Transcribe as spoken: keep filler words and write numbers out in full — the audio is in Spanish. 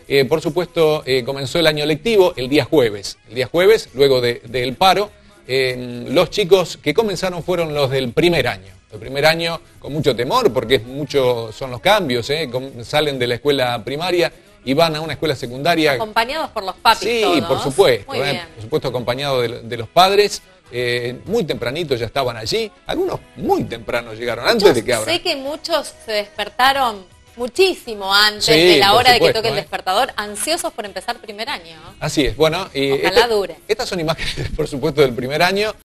Eh, por supuesto, eh, comenzó el año lectivo el día jueves. El día jueves, luego de, del paro, eh, los chicos que comenzaron fueron los del primer año. El primer año con mucho temor, porque es mucho, son los cambios, ¿eh? Salen de la escuela primaria y van a una escuela secundaria. Acompañados por los papis. Sí, todos. por supuesto, Muy ¿eh? bien. Por supuesto acompañados de, de los padres. Eh, muy tempranito ya estaban allí. Algunos muy temprano llegaron, Muchos, antes de que abran. Sé que muchos se despertaron muchísimo antes Sí, de la por hora supuesto, de que toque el ¿eh? despertador, ansiosos por empezar primer año. Así es, bueno, y Ojalá este- dure. estas son imágenes, por supuesto, del primer año.